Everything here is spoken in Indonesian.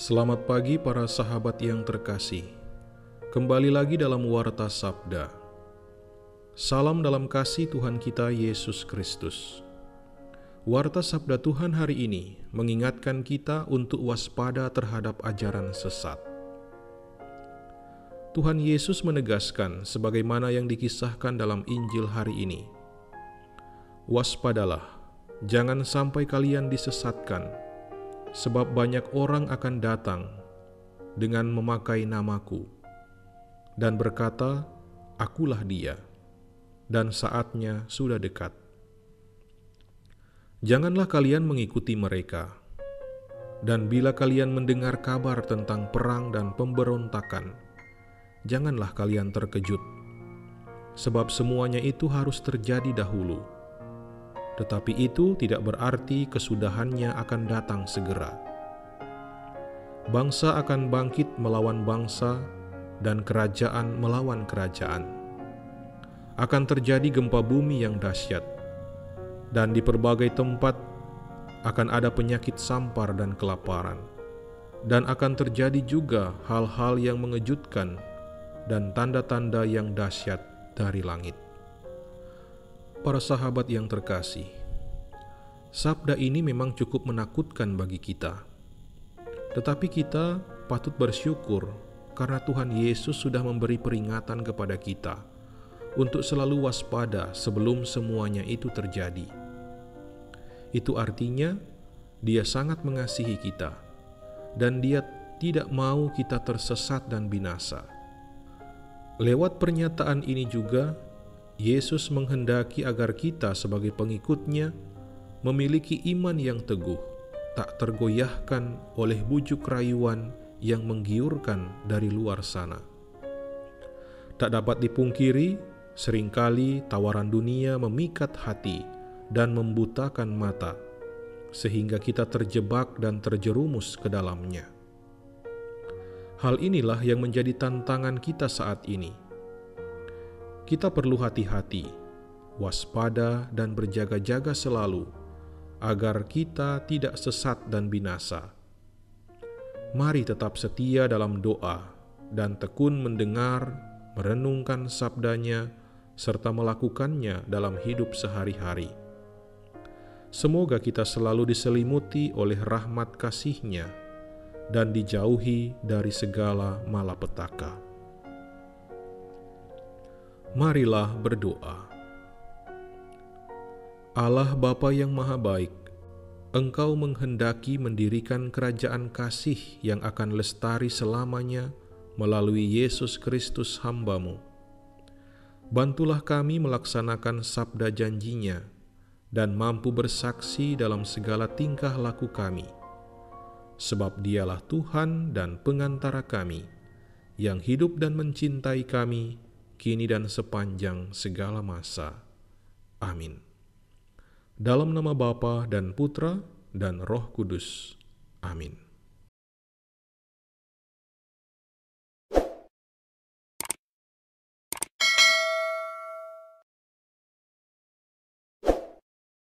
Selamat pagi para sahabat yang terkasih. Kembali lagi dalam Warta Sabda. Salam dalam kasih Tuhan kita Yesus Kristus. Warta Sabda Tuhan hari ini mengingatkan kita untuk waspada terhadap ajaran sesat. Tuhan Yesus menegaskan sebagaimana yang dikisahkan dalam Injil hari ini. Waspadalah, jangan sampai kalian disesatkan, sebab banyak orang akan datang dengan memakai namaku dan berkata, "Akulah dia," dan saatnya sudah dekat. Janganlah kalian mengikuti mereka, dan bila kalian mendengar kabar tentang perang dan pemberontakan, janganlah kalian terkejut, sebab semuanya itu harus terjadi dahulu. Tetapi itu tidak berarti kesudahannya akan datang segera. Bangsa akan bangkit melawan bangsa dan kerajaan melawan kerajaan. Akan terjadi gempa bumi yang dahsyat, dan di berbagai tempat akan ada penyakit sampar dan kelaparan. Dan akan terjadi juga hal-hal yang mengejutkan dan tanda-tanda yang dahsyat dari langit. Para sahabat yang terkasih, sabda ini memang cukup menakutkan bagi kita. Tetapi kita patut bersyukur karena Tuhan Yesus sudah memberi peringatan kepada kita untuk selalu waspada sebelum semuanya itu terjadi. Itu artinya Dia sangat mengasihi kita dan Dia tidak mau kita tersesat dan binasa. Lewat pernyataan ini juga Yesus menghendaki agar kita sebagai pengikut-Nya memiliki iman yang teguh, tak tergoyahkan oleh bujuk rayuan yang menggiurkan dari luar sana. Tak dapat dipungkiri, seringkali tawaran dunia memikat hati dan membutakan mata, sehingga kita terjebak dan terjerumus ke dalamnya. Hal inilah yang menjadi tantangan kita saat ini. Kita perlu hati-hati, waspada dan berjaga-jaga selalu, agar kita tidak sesat dan binasa. Mari tetap setia dalam doa dan tekun mendengar, merenungkan sabdanya, serta melakukannya dalam hidup sehari-hari. Semoga kita selalu diselimuti oleh rahmat kasih-Nya dan dijauhi dari segala malapetaka. Marilah berdoa. Allah Bapa yang Maha Baik, Engkau menghendaki mendirikan kerajaan kasih yang akan lestari selamanya melalui Yesus Kristus hamba-Mu. Bantulah kami melaksanakan sabda janji-Nya dan mampu bersaksi dalam segala tingkah laku kami, sebab Dialah Tuhan dan pengantara kami, yang hidup dan mencintai kami kini dan sepanjang segala masa. Amin. Dalam nama Bapa dan Putra dan Roh Kudus. Amin.